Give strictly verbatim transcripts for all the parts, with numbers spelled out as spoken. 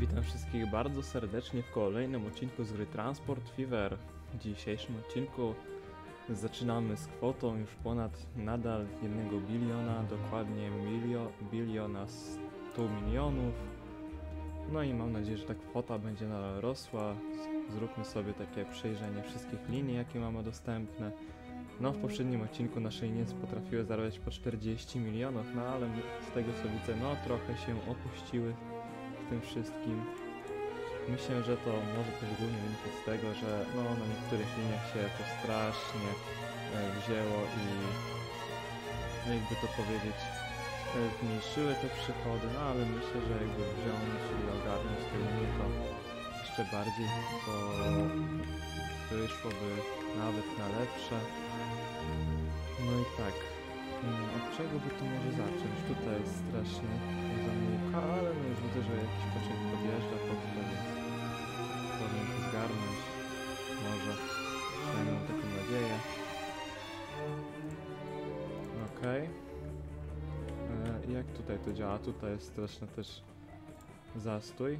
Witam wszystkich bardzo serdecznie w kolejnym odcinku z gry Transport Fever. W dzisiejszym odcinku zaczynamy z kwotą już ponad nadal jednego biliona, dokładnie milio, biliona stu milionów. No i mam nadzieję, że ta kwota będzie nadal rosła. Zróbmy sobie takie przejrzenie wszystkich linii, jakie mamy dostępne. No w poprzednim odcinku nasze linie potrafiły zarabiać po czterdzieści milionów, no ale z tego co widzę, no trochę się opuściły w tym wszystkim. Myślę, że to może też głównie wynikać z tego, że no, na niektórych liniach się to strasznie e, wzięło i no, jakby to powiedzieć, e, zmniejszyły te przychody, no ale myślę, że jakby wziąć i ogarnąć te linie, to jeszcze bardziej to wyszłoby nawet na lepsze. No i tak, od czego by tu może zacząć? Tutaj jest strasznie zamułka, ale no już widzę, że jakiś pociąg podjeżdża pod to, więc powinien to zgarnąć. Może, przynajmniej mam taką nadzieję. Okej. Okay. Jak tutaj to działa? Tutaj jest straszny też zastój.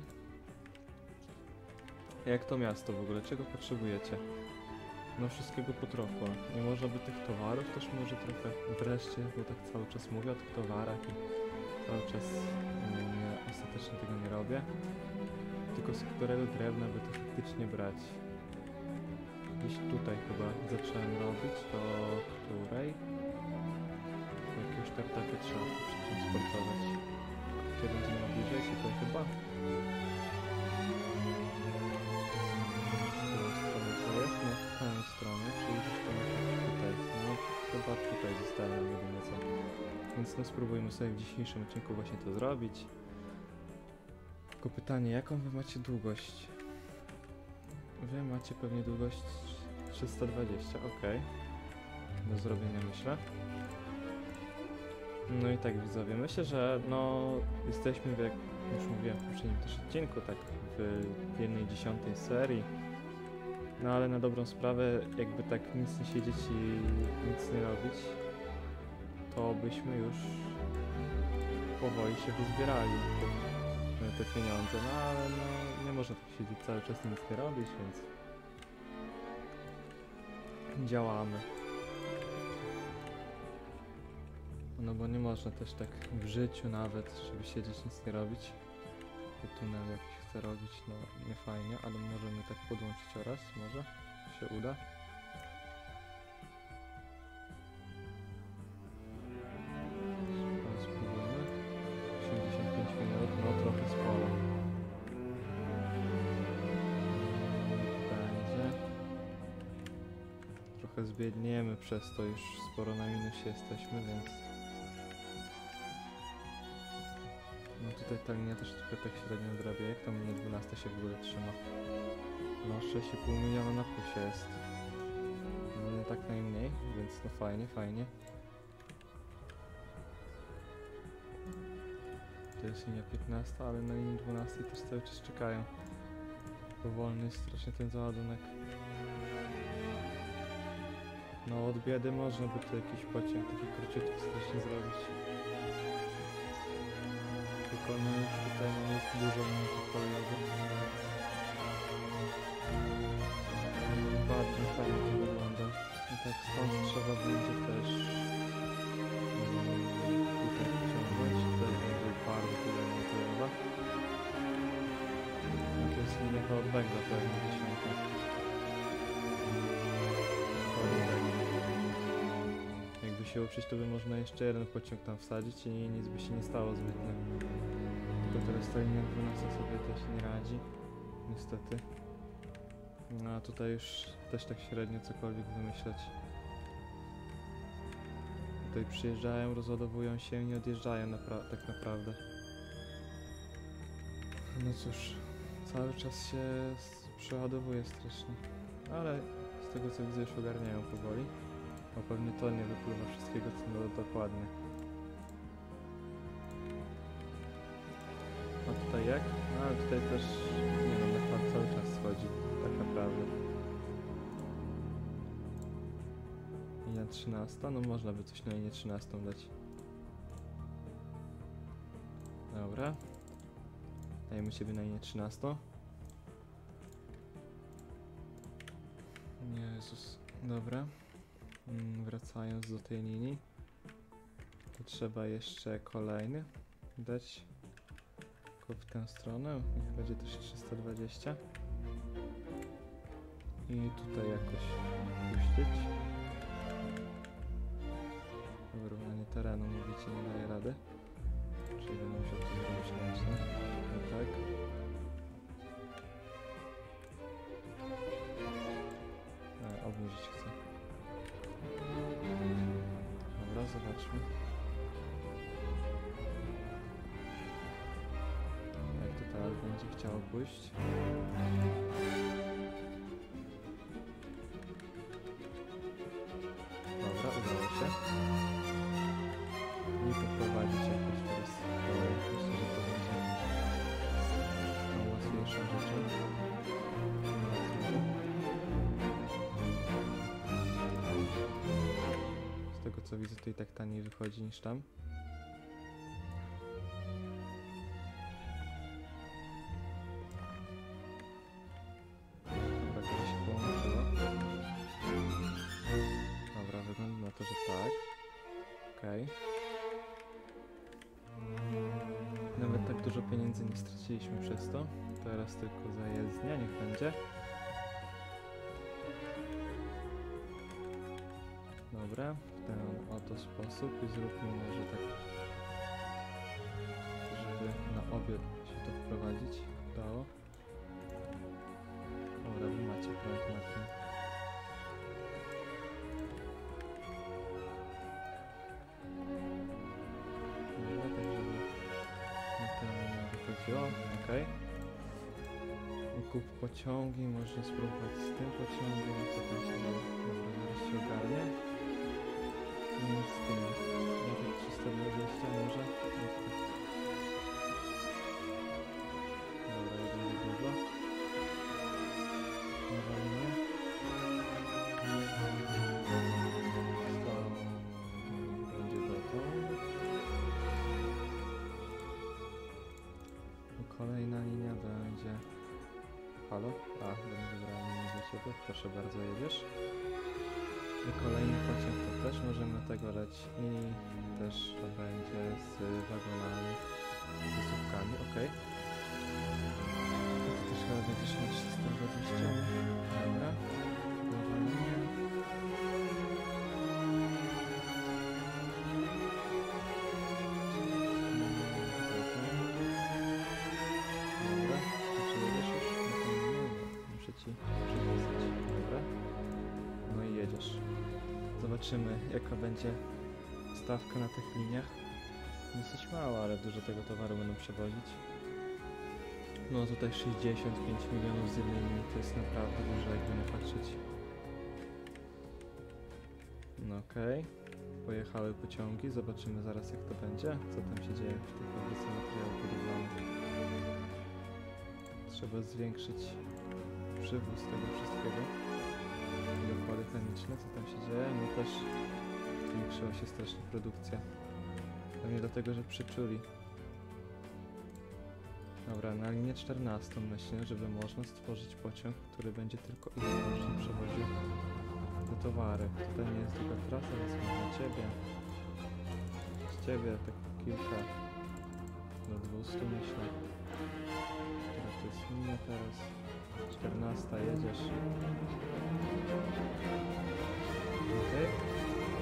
Jak to miasto w ogóle? Czego potrzebujecie? No wszystkiego po trochu. Nie można by tych towarów też może trochę wreszcie, bo tak cały czas mówię o tych towarach i cały czas nie, ostatecznie tego nie robię. Tylko z którego drewna by to faktycznie brać? Gdzieś tutaj chyba zacząłem robić, to której? Jakiegoś tartaku trzeba przetransportować. Gdzie będzie najbliżej? Tutaj chyba? Jest na tę stronę, czyli tutaj, no chyba tutaj zostałem jedynie co. Więc no spróbujmy sobie w dzisiejszym odcinku właśnie to zrobić. Tylko pytanie, jaką wy macie długość? Wy macie pewnie długość trzysta dwadzieścia, ok. Do zrobienia myślę. No i tak widzowie, myślę, że no jesteśmy, jak już mówiłem w poprzednim też odcinku, tak w jednej dziesiątej serii. No ale na dobrą sprawę, jakby tak nic nie siedzieć i nic nie robić, to byśmy już powoli się wyzbierali te pieniądze, no ale no nie można tak siedzieć cały czas i nic nie robić, więc działamy. No bo nie można też tak w życiu nawet, żeby siedzieć, nic nie robić. Tunel jakiś chcę robić, no nie fajnie, ale możemy tak podłączyć oraz, może się uda. Spróbujmy. osiemdziesiąt pięć minut, no trochę sporo. Będzie. Trochę zbiedniemy przez to, już sporo na minusie jesteśmy, więc no tutaj ta linia też trochę tak średnio drabie, jak tam linia dwunasta się w ogóle trzyma. No sześć i pół miliona na plusie jest. No nie tak najmniej, więc no fajnie, fajnie. To jest linia piętnasta, ale na linii dwunastej też cały czas czekają. Powolny jest strasznie ten załadunek. No od biedy można by tu jakiś pociąg taki króciutki strasznie zrobić. Tylko no już tutaj jest dużo minut kolejowych. Bardzo fajnie to wygląda. I tak stąd trzeba będzie też um, tutaj wyciągnąć. Tutaj będzie bardzo kolejna kolejowa. No to jest linia od węgla pewnie dziesiątka. Jakby się uprzeć, to by można jeszcze jeden pociąg tam wsadzić i nic by się nie stało zbytnio. Tylko teraz ta linia dwunasta sobie też nie radzi, niestety. No a tutaj już też tak średnio cokolwiek wymyśleć. Tutaj przyjeżdżają, rozładowują się i nie odjeżdżają napra- tak naprawdę. No cóż, cały czas się przeładowuje strasznie. Ale z tego co widzę już ogarniają powoli. Bo pewnie to nie wypływa wszystkiego co no, dokładnie. A tutaj jak? No ale tutaj też nie no, nakład cały czas schodzi, tak naprawdę. Linia trzynasta, no można by coś na linię trzynastą dać. Dobra. Dajemy siebie na linię trzynaście. Jezus, dobra. Mm, wracając do tej linii, to trzeba jeszcze kolejny dać go w tę stronę. Niech będzie też trzysta dwadzieścia. I tutaj jakoś puścić. Wyrównanie terenu, mówicie, nie daje rady. Czyli będę musiał to zrobić ręcznie. No tak. E, obniżyć chcę. Dobra, zobaczmy. Jak to teraz będzie chciało pójść. Dobra, udało się. Nie poprowadzić jakoś teraz dalej. Myślę, że to będzie tą łatwiejszą rzeczą. Z tego co widzę, to i tak taniej wychodzi niż tam. Dobra, to się połączyło. Dobra, wygląda na to, że tak. Okej. Okay. Nawet tak dużo pieniędzy nie straciliśmy przez to. Teraz tylko zajezdnia, niech będzie. Dobra, w ten oto sposób i zróbmy może tak, żeby na obie się to wprowadzić dało. Dobra, wy macie prąd na tym. Dobra, tak żeby na tę linię wychodziło, okej. I kup pociągi, można spróbować z tym pociągiem, co tam się dzieje. Dobra, zaraz się ogarnie. I z tym, może trzysta dwadzieścia może? Dobra, jeden za dużo. Nowa linia. To będzie dotąd. I kolejna linia będzie... Halo? A, będę wybrał linię do ciebie. Proszę bardzo, jedziesz. I kolejny pociąg to też możemy tego leć i też to będzie z wagonami, z wysówkami, ok. I to też chyba będziesz na trzysta dwadzieścia. Dobra. Dobra. Czy jedziesz już? Muszę ci przypisać. Dobra. No i jedziesz. Zobaczymy, jaka będzie stawka na tych liniach. Dosyć mała, ale dużo tego towaru będą przewozić. No tutaj sześćdziesiąt pięć milionów z jednej linii to jest naprawdę dużo, jakby nie patrzeć. No okej. Okay. Pojechały pociągi, zobaczymy zaraz jak to będzie. Co tam się dzieje w tej fabryce materiałów budowlanych. Trzeba zwiększyć przywóz tego wszystkiego. Dokłady chemiczne, co tam się dzieje? No też zwiększyła się strasznie produkcja. Pewnie dlatego, że przyczuli. Dobra, na linię czternastą myślę, żeby można stworzyć pociąg, który będzie tylko i wyłącznie przewoził te towary. Tutaj nie jest długa trasa, więc można ciebie. Z ciebie tak kilka do dwustu myślę. Która to jest linia teraz? czternasta, jedziesz. Okej. Okay.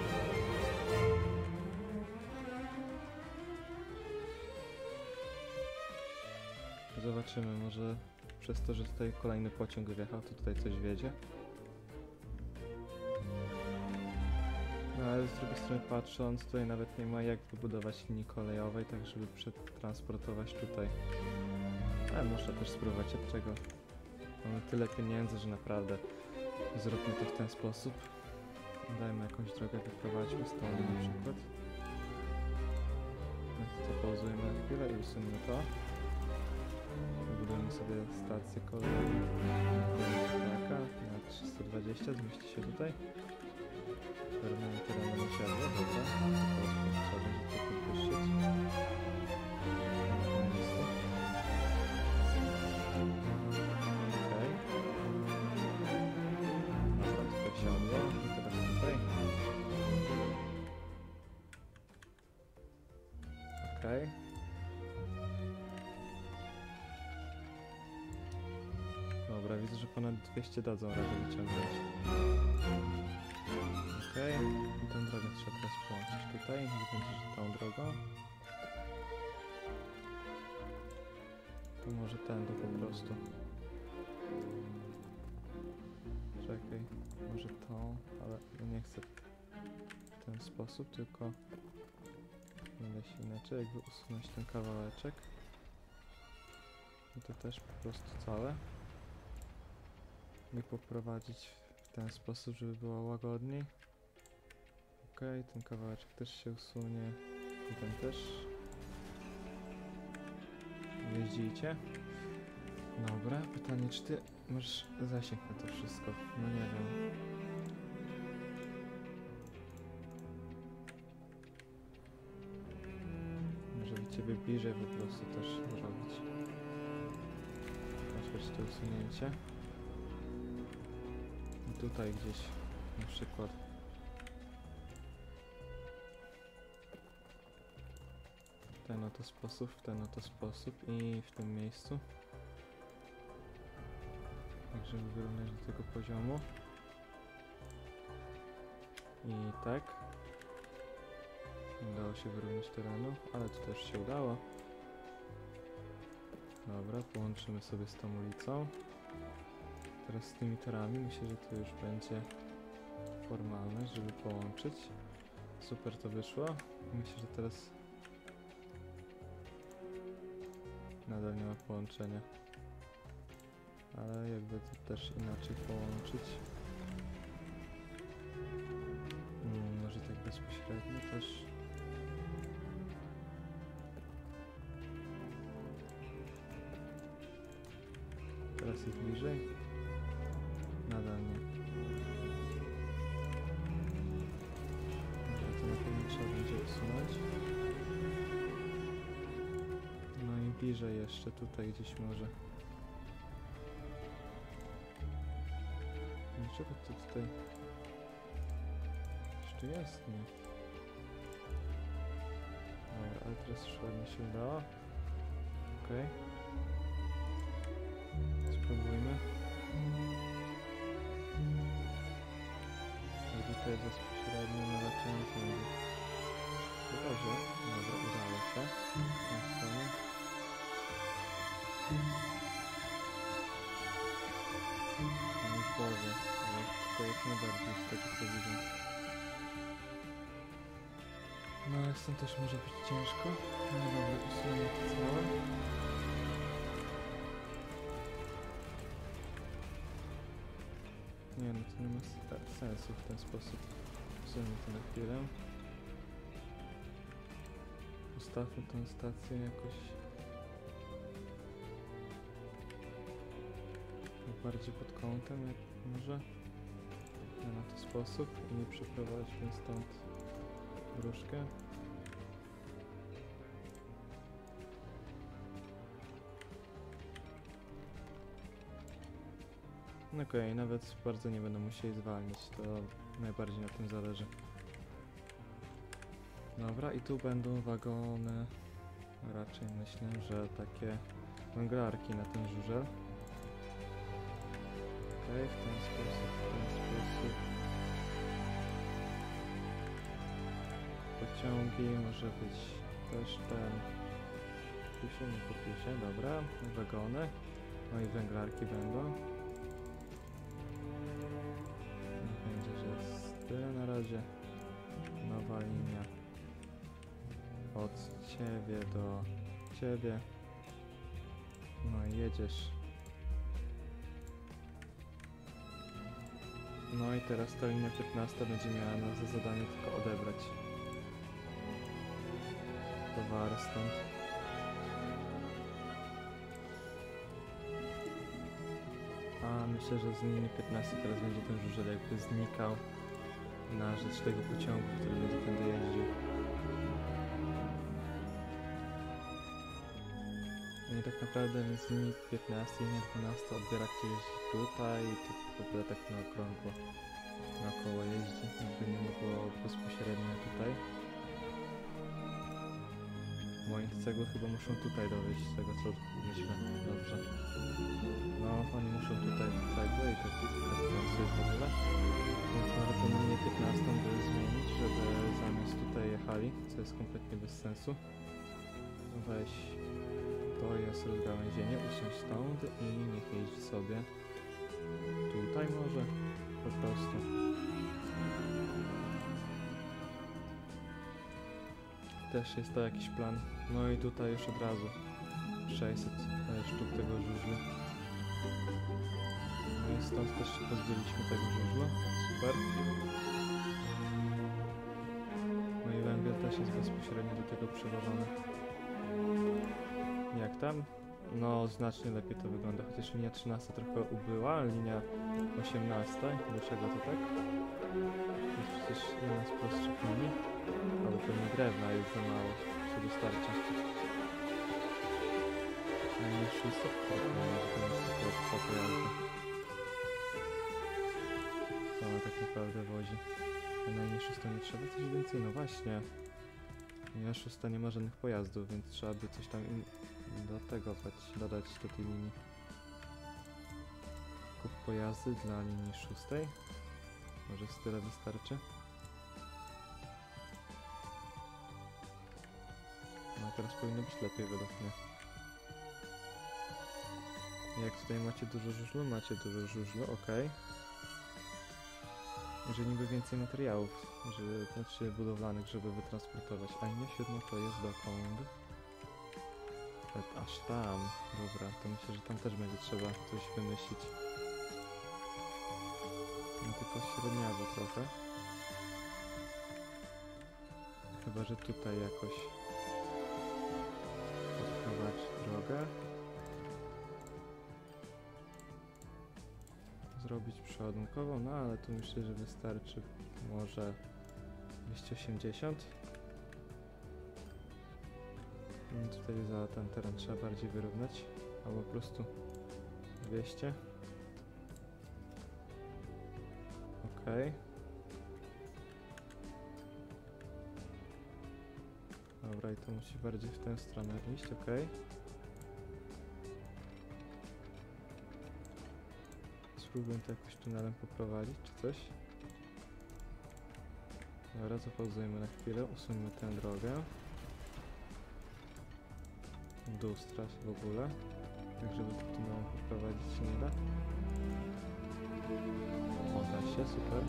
Zobaczymy, może przez to, że tutaj kolejny pociąg wjechał, to tutaj coś wiedzie. No ale z drugiej strony patrząc, tutaj nawet nie ma jak wybudować linii kolejowej, tak żeby przetransportować tutaj. Ale można też spróbować, od czego mamy tyle pieniędzy, że naprawdę zróbmy to w ten sposób. Dajmy jakąś drogę, wyprowadźmy stąd na przykład. No to pauzujmy na chwilę i usuńmy to. Wybudujemy sobie stację kolejną. Taka na trzysta dwadzieścia, zmieści się tutaj. Wyrównanie terenu na siadło, dobra. Teraz trzeba będzie to podwyższyć. widzę, że ponad dwieście dadzą radę wyciągnąć. Okej, okay. I tą drogę trzeba teraz połączyć tutaj, nie będzie tą drogą. To może tędy po prostu. Czekaj, może tą, ale nie chcę w ten sposób, tylko będę się inaczej, jakby usunąć ten kawałeczek. I to też po prostu całe. I poprowadzić w ten sposób, żeby było łagodniej. Ok, ten kawałeczek też się usunie. I ten też. Jeździcie? Dobra, pytanie, czy ty masz zasięg na to wszystko? No nie wiem. Może by ciebie bliżej po prostu też zrobić. Otwórz to usunięcie. I tutaj gdzieś na przykład. W ten oto sposób, w ten oto sposób i w tym miejscu. Tak, żeby wyrównać do tego poziomu. I tak. Nie udało się wyrównać terenu, ale to też się udało. Dobra, połączymy sobie z tą ulicą. Teraz z tymi torami myślę, że to już będzie formalność, żeby połączyć. Super to wyszło. Myślę, że teraz nadal nie ma połączenia. Ale jakby to też inaczej połączyć. Hmm, może tak bezpośrednio też. Teraz jest bliżej. Nadal nie. Może to na pewno trzeba będzie usunąć. No i bliżej jeszcze, tutaj gdzieś może. Dlaczego to tutaj jeszcze jest? Nie. Dobra, ale teraz już ładnie się udało. Okej. Spróbujmy. Ale tutaj bezpośrednio na raczej nie będzie. Dobrze, dobra, udało się. Na stronie. No już Boże, ale to jak najbardziej z tego co widzę. No ale stąd też może być ciężko. No dobra, usuniemy to całe. Nie no, to nie ma sensu w ten sposób. Usuniemy to na chwilę. Ustawmy tą stację jakoś bardziej pod kątem, jak może na ten sposób i nie przeprowadźmy stąd gruszkę. No okej, okay, nawet bardzo nie będą musieli zwalniać, to najbardziej na tym zależy. Dobra, i tu będą wagony, raczej myślę, że takie węglarki na ten żużel. Okej, okay, w ten sposób, w ten sposób. Pociągi, może być też ten... Kupił się, nie kupił się, dobra. Wagony, no i węglarki będą. Niech będzie, że jest tyle na razie. Nowa linia. Od ciebie do ciebie. No i jedziesz. No i teraz ta linia piętnasta będzie miała nas za zadanie tylko odebrać towary stąd. A myślę, że z linii piętnastej teraz będzie ten żużel jakby znikał na rzecz tego pociągu, który będzie tędy jeździł. No i tak naprawdę z linii piętnastej, linii dwunastej odbiera kto jeździ tutaj i to w ogóle tak na okrągło naokoło jeździ, jakby nie mogło bezpośrednio tutaj. Moje cegły chyba muszą tutaj dowieść z tego co myślę. Dobrze. No, oni muszą tutaj cegły i tak bez sensu jest w ogóle. Więc może tę linię piętnastą by zmienić, żeby zamiast tutaj jechali, co jest kompletnie bez sensu. Weź, to jest rozgałęzienie, usuń stąd i niech jeździ sobie tutaj może, po prostu. Też jest to jakiś plan. No i tutaj już od razu sześćset sztuk tego żużlu. No i stąd też się pozbyliśmy tego żużlu. Super. No i węgiel też jest bezpośrednio do tego przywożony. Jak tam? No znacznie lepiej to wygląda, chociaż linia trzynasta trochę ubyła, ale linia osiemnasta. Dlaczego to tak? To jest przecież jedna z prostszych linii. Albo pewnie drewna jest za mało, się dostarcza. Najniższy sektor, że to jest tylko dwa pojazdy. Co ona tak naprawdę wozi? A najniższy to nie trzeba coś więcej? No właśnie. Linia szósta nie ma żadnych pojazdów, więc trzeba by coś tam in do tego dodać do tej linii. Kup pojazdy dla linii szóstej. Może z tyle wystarczy. No teraz powinno być lepiej według mnie. Jak tutaj macie dużo żużlu? Macie dużo żużlu, ok. Jeżeli niby więcej materiałów, żeby, znaczy budowlanych, żeby wytransportować. A linia siódma to jest dokąd? Aż tam. Dobra, to myślę, że tam też będzie trzeba coś wymyślić. No tylko średniawo trochę. Chyba, że tutaj jakoś podprowadź drogę. Zrobić przeładunkową, no ale tu myślę, że wystarczy może dwieście osiemdziesiąt. I tutaj za ten teren trzeba bardziej wyrównać, albo po prostu dwieście. Ok. Dobra, i to musi bardziej w tę stronę iść, ok. Spróbuję to jakoś tunelem poprowadzić, czy coś. Dobra, zapauzujmy na chwilę, usuńmy tę drogę. Dół straż w ogóle, tak żeby to tunelem poprowadzić się nie da. O, da się, super.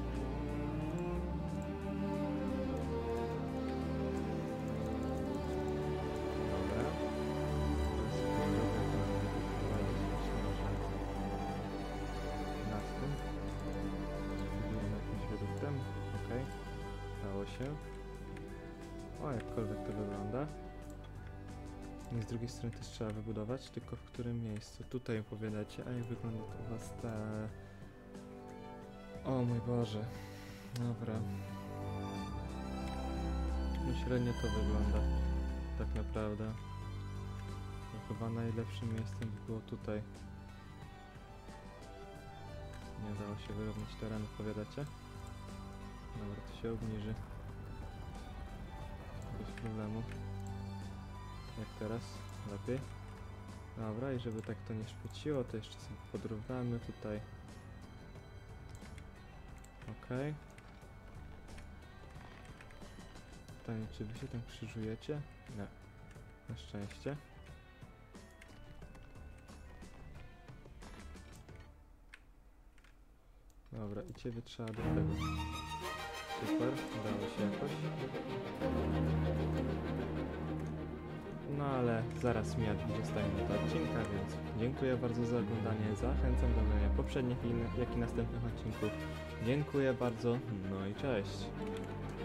Dobra. Teraz tę drogę poprowadzić, myślę, że na tym. Spróbujemy jakimś wiaduktem, ok. Dało się. O, jakkolwiek to wygląda. I z drugiej strony też trzeba wybudować, tylko w którym miejscu? Tutaj opowiadacie, a jak wygląda to u was ta... O mój Boże. Dobra. No średnio to wygląda. Tak naprawdę. No chyba najlepszym miejscem by było tutaj. Nie dało się wyrównać terenu, powiadacie? Dobra, to się obniży. Bez problemu. Jak teraz? Lepiej? Dobra, i żeby tak to nie szpociło, to jeszcze sobie podrównamy tutaj. Ok. Pytanie, czy wy się tam krzyżujecie? Nie. Na szczęście. Dobra, i ciebie trzeba do tego. Super, udało się jakoś. No ale zaraz mija dwudziesta minuta odcinka, więc dziękuję bardzo za oglądanie. Zachęcam do oglądania poprzednich, jak i następnych odcinków. Dziękuję bardzo, no i cześć.